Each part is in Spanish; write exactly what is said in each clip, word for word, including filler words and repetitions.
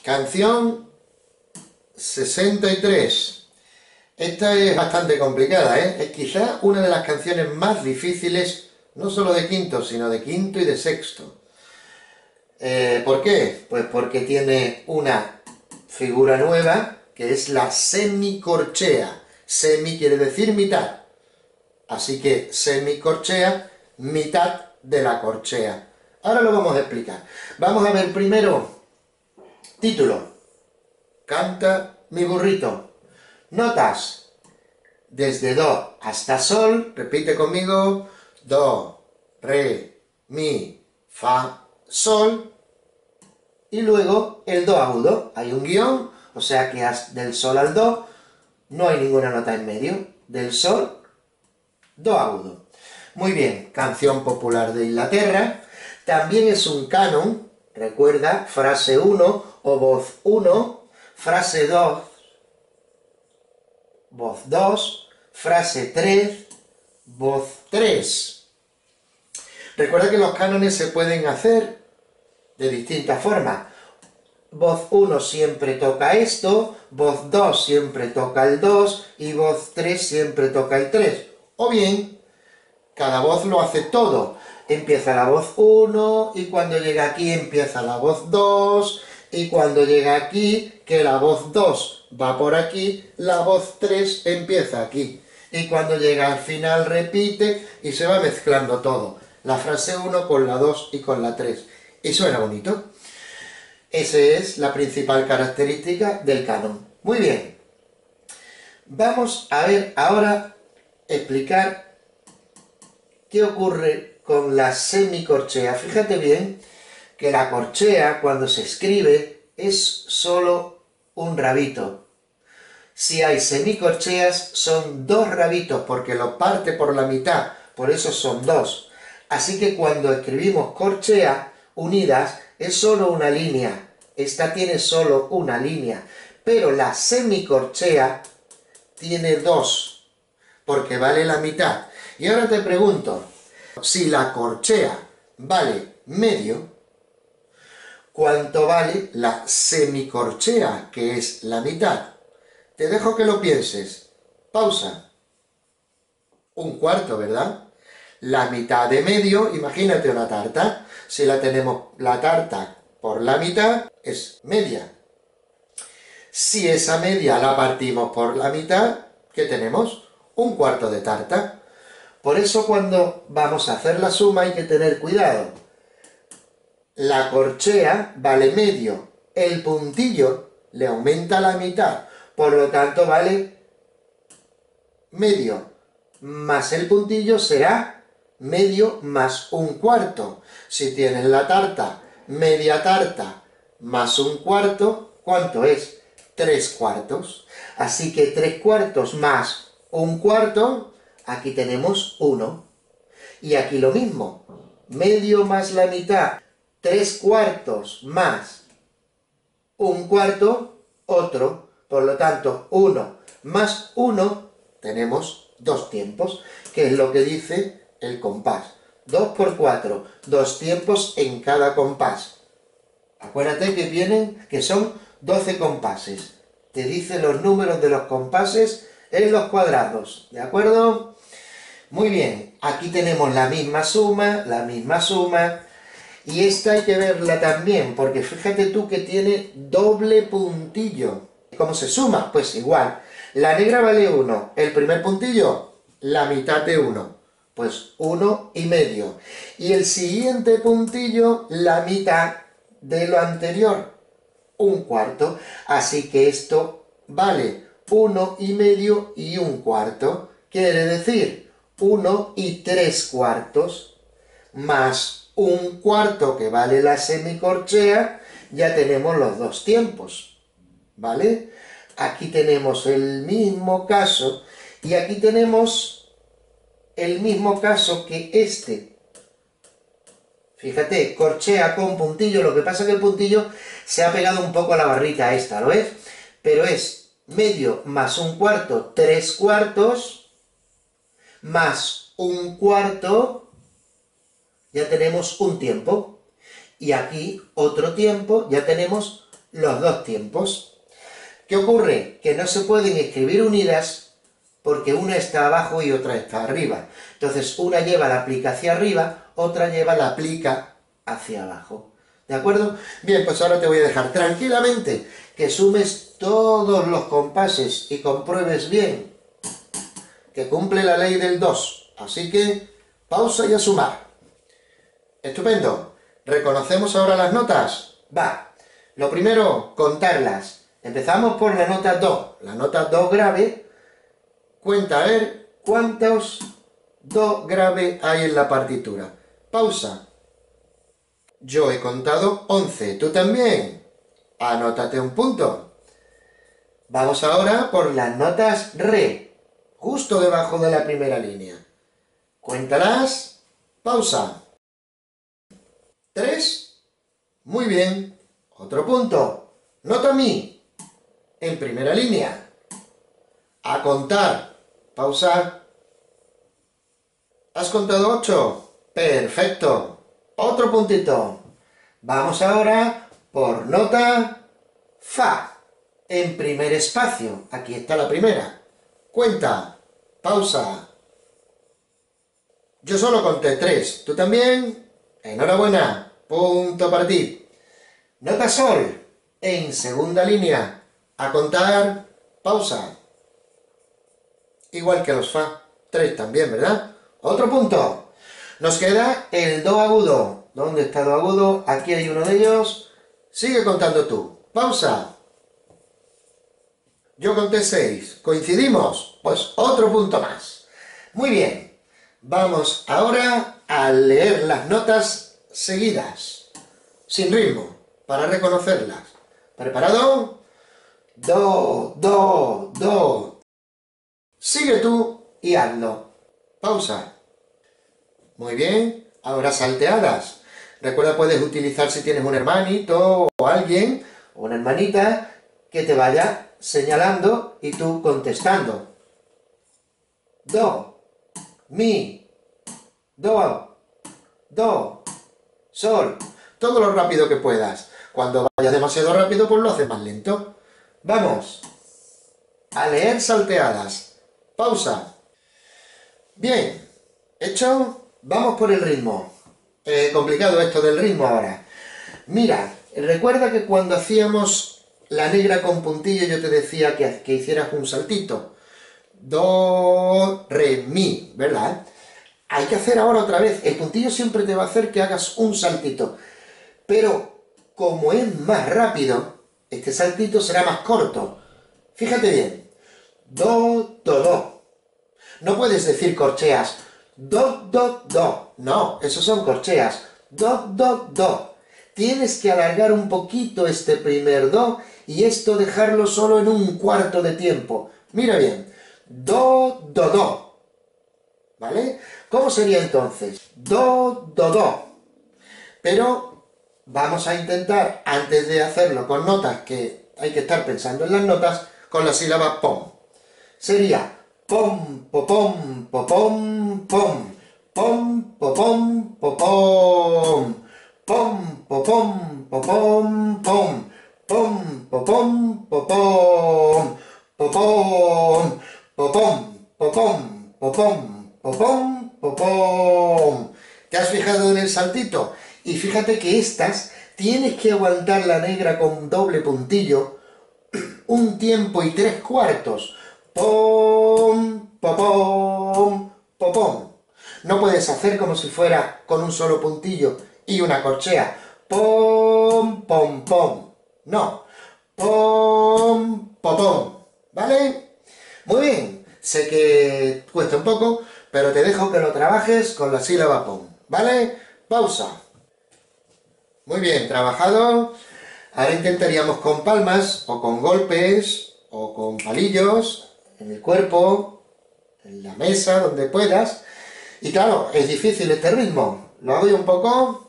Canción sesenta y tres. Esta es bastante complicada, ¿eh? Es quizá una de las canciones más difíciles, no solo de quinto, sino de quinto y de sexto. Eh, ¿Por qué? Pues porque tiene una figura nueva, que es la semicorchea. Semi quiere decir mitad. Así que semicorchea, mitad de la corchea. Ahora lo vamos a explicar. Vamos a ver primero, título. Canta mi burrito. Notas. Desde do hasta sol, repite conmigo, do, re, mi, fa, sol, y luego el do agudo. Hay un guión, o sea que del sol al do no hay ninguna nota en medio. Del sol, do agudo. Muy bien, canción popular de Inglaterra. También es un canon, recuerda, frase uno o voz uno, frase dos, voz dos, frase tres, voz tres. Recuerda que los cánones se pueden hacer de distintas formas. Voz uno siempre toca esto, voz dos siempre toca el dos y voz tres siempre toca el tres. O bien, cada voz lo hace todo. Empieza la voz uno y cuando llega aquí empieza la voz dos y cuando llega aquí, que la voz dos va por aquí, la voz tres empieza aquí. Y cuando llega al final repite y se va mezclando todo. La frase uno con la dos y con la tres. Y suena bonito. Esa es la principal característica del canon. Muy bien. Vamos a ver ahora, explicar qué ocurre con la semicorchea. Fíjate bien que la corchea, cuando se escribe, es solo un rabito. Si hay semicorcheas, son dos rabitos, porque lo parte por la mitad, por eso son dos. Así que cuando escribimos corchea unidas, es solo una línea. Esta tiene solo una línea. Pero la semicorchea tiene dos, porque vale la mitad. Y ahora te pregunto, si la corchea vale medio, ¿cuánto vale la semicorchea, que es la mitad? Te dejo que lo pienses. Pausa. Un cuarto, ¿verdad? La mitad de medio, imagínate una tarta. Si la tenemos la tarta por la mitad, es media. Si esa media la partimos por la mitad, ¿qué tenemos? Un cuarto de tarta. Por eso cuando vamos a hacer la suma hay que tener cuidado. La corchea vale medio, el puntillo le aumenta la mitad, por lo tanto vale medio, más el puntillo será medio más un cuarto. Si tienes la tarta, media tarta, más un cuarto, ¿cuánto es? Tres cuartos. Así que tres cuartos más un cuarto, aquí tenemos uno. Y aquí lo mismo, medio más la mitad, tres cuartos más un cuarto, otro. Por lo tanto, uno más uno, tenemos dos tiempos, que es lo que dice el compás. dos por cuatro, dos tiempos en cada compás. Acuérdate que vienen, que son doce compases. Te dice los números de los compases en los cuadrados, ¿de acuerdo? Muy bien, aquí tenemos la misma suma, la misma suma, y esta hay que verla también, porque fíjate tú que tiene doble puntillo. ¿Cómo se suma? Pues igual, la negra vale uno, el primer puntillo, la mitad de uno, pues uno y medio, y el siguiente puntillo, la mitad de lo anterior, un cuarto, así que esto vale uno y medio y un cuarto, quiere decir uno y tres cuartos, más un cuarto que vale la semicorchea, ya tenemos los dos tiempos, ¿vale? Aquí tenemos el mismo caso, y aquí tenemos el mismo caso que este. Fíjate, corchea con puntillo, lo que pasa es que el puntillo se ha pegado un poco a la barrita esta, ¿lo ves? Pero es medio más un cuarto, tres cuartos, más un cuarto, ya tenemos un tiempo. Y aquí otro tiempo, ya tenemos los dos tiempos. ¿Qué ocurre? Que no se pueden escribir unidas porque una está abajo y otra está arriba. Entonces, una lleva la plica hacia arriba, otra lleva la plica hacia abajo. ¿De acuerdo? Bien, pues ahora te voy a dejar tranquilamente que sumes todos los compases y compruebes bien que cumple la ley del dos. Así que, pausa y a sumar. Estupendo. ¿Reconocemos ahora las notas? Va. Lo primero, contarlas. Empezamos por la nota do. La nota do grave. Cuenta a ver cuántos do grave hay en la partitura. Pausa. Yo he contado once. ¿Tú también? Anótate un punto. Vamos ahora por las notas re, justo debajo de la primera línea. Cuéntalas. Pausa. ¿Tres? Muy bien. Otro punto. Nota mi. En primera línea. A contar. Pausa. ¿Has contado ocho? Perfecto. Otro puntito. Vamos ahora por nota fa. En primer espacio. Aquí está la primera. Cuenta. Pausa. Yo solo conté tres. ¿Tú también? Enhorabuena. Punto para ti. Nota sol. En segunda línea. A contar. Pausa. Igual que los fa. Tres también, ¿verdad? Otro punto. Nos queda el do agudo. ¿Dónde está do agudo? Aquí hay uno de ellos. Sigue contando tú. Pausa. Yo conté seis. ¿Coincidimos? Pues otro punto más. Muy bien. Vamos ahora a leer las notas seguidas. Sin ritmo. Para reconocerlas. ¿Preparado? Do, do, do. Sigue tú y hazlo. Pausa. Muy bien. Ahora salteadas. Recuerda, puedes utilizar si tienes un hermanito o alguien, o una hermanita, que te vaya señalando y tú contestando. Do, mi, do, do, sol. Todo lo rápido que puedas. Cuando vayas demasiado rápido, pues lo haces más lento. Vamos a leer salteadas. Pausa. Bien. ¿Hecho? Vamos por el ritmo. Eh, complicado esto del ritmo ahora. Mira, recuerda que cuando hacíamos la negra con puntillo yo te decía que, que hicieras un saltito. Do, re, mi, ¿verdad? Hay que hacer ahora otra vez. El puntillo siempre te va a hacer que hagas un saltito. Pero, como es más rápido, este saltito será más corto. Fíjate bien. Do, do, do. No puedes decir corcheas. Do, do, do. No, esos son corcheas. Do, do, do. Tienes que alargar un poquito este primer do y esto dejarlo solo en un cuarto de tiempo. Mira bien. Do, do, do. ¿Vale? ¿Cómo sería entonces? Do, do, do. Pero vamos a intentar, antes de hacerlo con notas, que hay que estar pensando en las notas, con la sílaba pom. Sería pom, popom, popom, pom. Pom, popom, popom. Pom, popom, popom, pom. Pom, popom, popom. Popom, popom, popom, popom, popom, popom. ¿Te has fijado en el saltito? Y fíjate que estas tienes que aguantar la negra con doble puntillo un tiempo y tres cuartos. Pom, popom, popom. No puedes hacer como si fuera con un solo puntillo y una corchea. Pom, pom, pom. No. Pom, popom. ¿Vale? Muy bien. Sé que cuesta un poco, pero te dejo que lo trabajes con la sílaba pom. ¿Vale? Pausa. Muy bien, trabajado. Ahora intentaríamos con palmas, o con golpes, o con palillos, en el cuerpo, en la mesa, donde puedas. Y claro, es difícil este ritmo. Lo hago yo un poco.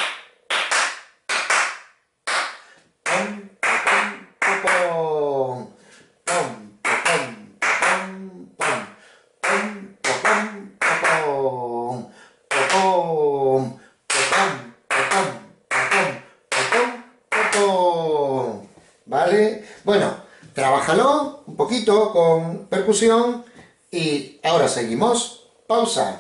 Pom, pom, pom, pom, pom, pom, pom, pom, pom, pom, pom, pom, pom, pom, pom. ¿vale? Bueno, trabájalo un poquito con percusión y ahora seguimos. Pausa.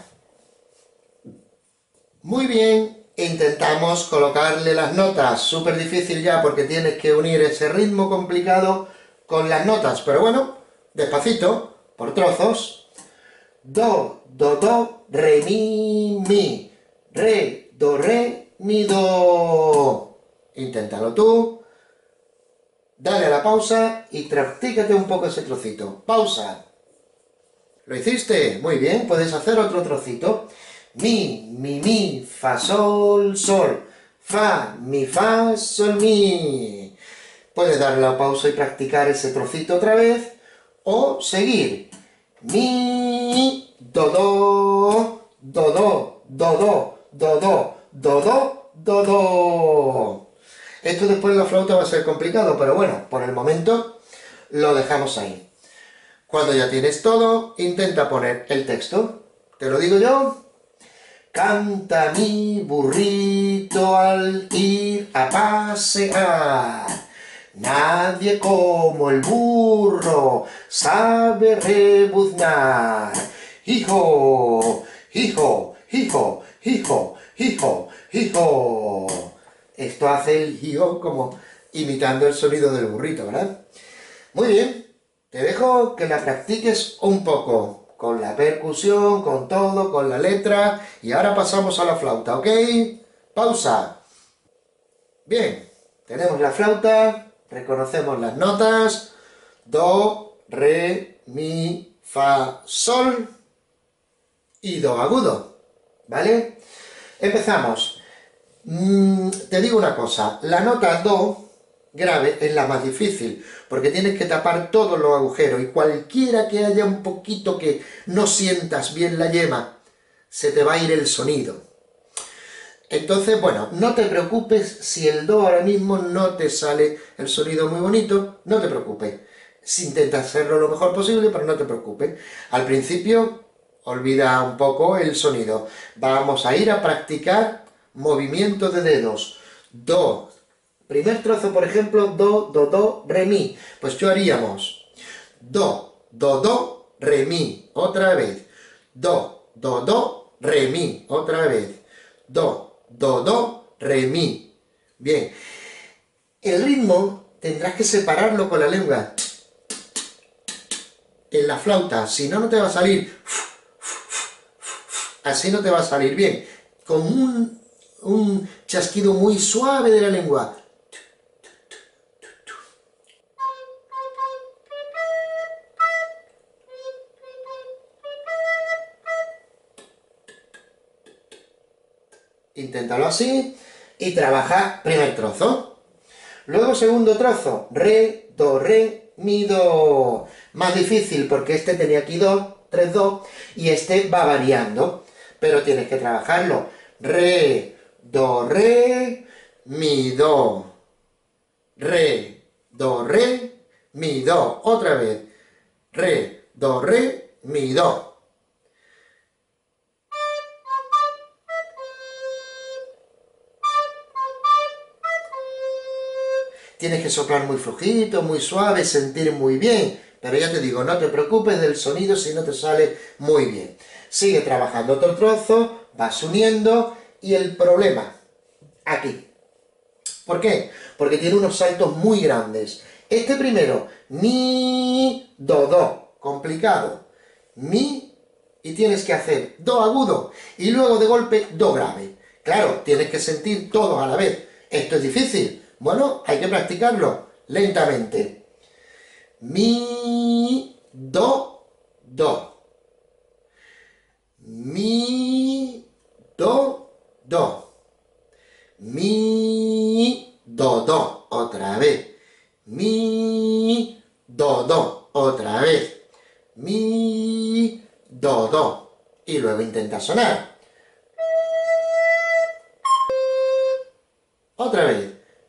Muy bien, intentamos colocarle las notas. Súper difícil ya porque tienes que unir ese ritmo complicado con las notas, pero bueno, despacito, por trozos. Do, do, do, re, mi, mi. Re, do, re, mi, do. Inténtalo tú. Dale a la pausa y practícate un poco ese trocito. Pausa. ¿Lo hiciste? Muy bien, puedes hacer otro trocito. Mi, mi, mi, fa, sol, sol. Fa, mi, fa, sol, mi. Puedes darle la pausa y practicar ese trocito otra vez. O seguir. Mi, do, do, do, do, do, do, do, do, do, do, do, do. Esto después en la flauta va a ser complicado, pero bueno, por el momento lo dejamos ahí. Cuando ya tienes todo, intenta poner el texto. ¿Te lo digo yo? Canta mi burrito al ir a pasear. Nadie como el burro sabe rebuznar. Hijo, hijo, hijo, hijo, hijo, hijo. Esto hace el hijo como imitando el sonido del burrito, ¿verdad? Muy bien, te dejo que la practiques un poco, con la percusión, con todo, con la letra, y ahora pasamos a la flauta, ¿ok? Pausa. Bien, tenemos la flauta, reconocemos las notas, do, re, mi, fa, sol y do agudo, ¿vale? Empezamos. Mm, te digo una cosa, la nota do grave es la más difícil, porque tienes que tapar todos los agujeros, y cualquiera que haya un poquito que no sientas bien la yema, se te va a ir el sonido. Entonces, bueno, no te preocupes si el do ahora mismo no te sale el sonido muy bonito, no te preocupes. Intenta hacerlo lo mejor posible, pero no te preocupes. Al principio, olvida un poco el sonido. Vamos a ir a practicar movimiento de dedos. Do. Primer trozo, por ejemplo, do, do, do, re, mi. Pues yo haríamos do, do, do, re, mi. Otra vez. Do, do, do, re, mi. Otra vez. Do, do, do, re, mi. Bien. El ritmo tendrás que separarlo con la lengua. En la flauta, si no, no te va a salir. Así no te va a salir bien. Con un, un chasquido muy suave de la lengua. Inténtalo así y trabaja primer trozo. Luego segundo trozo, re, do, re, mi, do. Más difícil porque este tenía aquí do, tres, do, y este va variando, pero tienes que trabajarlo. Re, do, re, mi, do. Re, do, re, mi, do. Otra vez. Re, do, re, mi, do. Tienes que soplar muy flojito, muy suave, sentir muy bien. Pero ya te digo, no te preocupes del sonido si no te sale muy bien. Sigue trabajando otro trozo, vas uniendo, y el problema, aquí. ¿Por qué? Porque tiene unos saltos muy grandes. Este primero, mi, do, do, complicado. Mi, y tienes que hacer do agudo, y luego de golpe do grave. Claro, tienes que sentir todos a la vez. Esto es difícil. Bueno, hay que practicarlo lentamente. Mi, do, do. Mi, do, do. Mi, do, do. Otra vez. Mi, do, do. Otra vez. Mi, do, do. Y luego intenta sonar. Otra vez.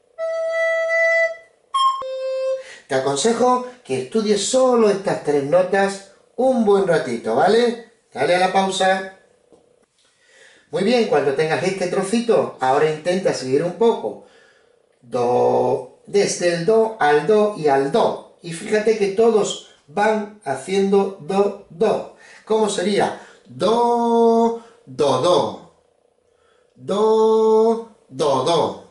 Te aconsejo que estudies solo estas tres notas un buen ratito, ¿vale? Dale a la pausa. Muy bien, cuando tengas este trocito, ahora intenta seguir un poco. Do, desde el do al do y al do. Y fíjate que todos van haciendo do, do. ¿Cómo sería? Do, do, do. Do, do, do.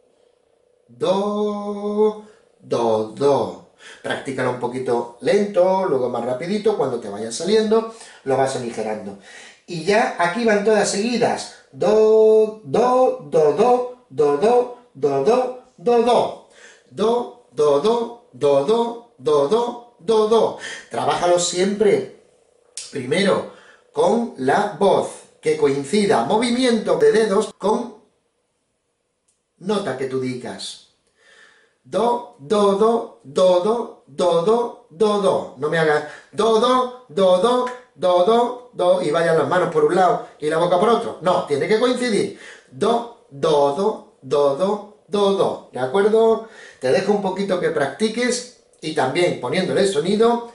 Do, do, do. Practícalo un poquito lento, luego más rapidito, cuando te vaya saliendo, lo vas aligerando. Y ya aquí van todas seguidas. Do, do, do, do, do, do, do, do, do, do. Do, do, do, do, do, do, do, do, do. Trabájalo siempre, primero, con la voz, que coincida movimiento de dedos con nota que tú digas. Do, do, do, do, do, do, do, do, do. No me hagas do, do, do, do, do, do, do, y vayan las manos por un lado y la boca por otro. No, tiene que coincidir. Do, do, do, do, do, do, do. ¿De acuerdo? Te dejo un poquito que practiques y también poniéndole el sonido.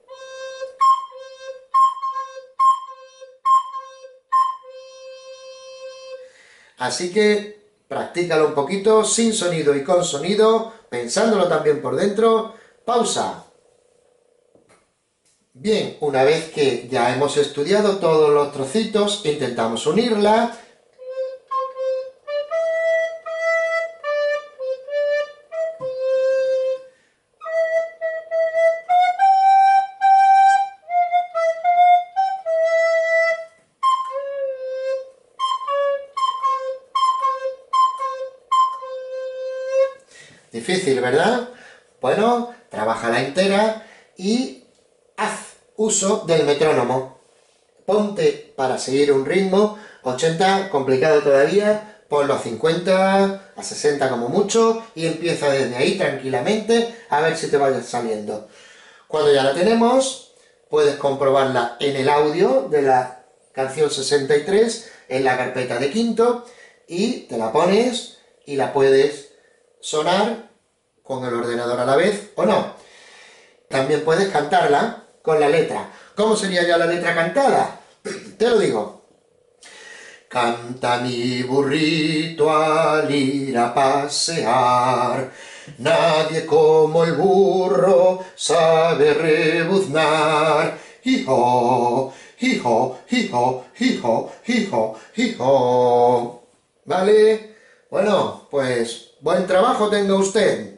Así que practícalo un poquito, sin sonido y con sonido, pensándolo también por dentro. Pausa. Bien, una vez que ya hemos estudiado todos los trocitos, intentamos unirla. Difícil, ¿verdad? Bueno, trabájala entera y haz uso del metrónomo. Ponte para seguir un ritmo, ochenta, complicado todavía, ponlo a cincuenta, a sesenta como mucho, y empieza desde ahí tranquilamente a ver si te vaya saliendo. Cuando ya la tenemos, puedes comprobarla en el audio de la canción sesenta y tres, en la carpeta de quinto, y te la pones y la puedes sonar con el ordenador a la vez o no. También puedes cantarla con la letra. ¿Cómo sería ya la letra cantada? Te lo digo. Canta mi burrito al ir a pasear, nadie como el burro sabe rebuznar. Hijo, hijo, hijo, hijo, hijo, hijo. ¿Vale? Bueno, pues buen trabajo tenga usted.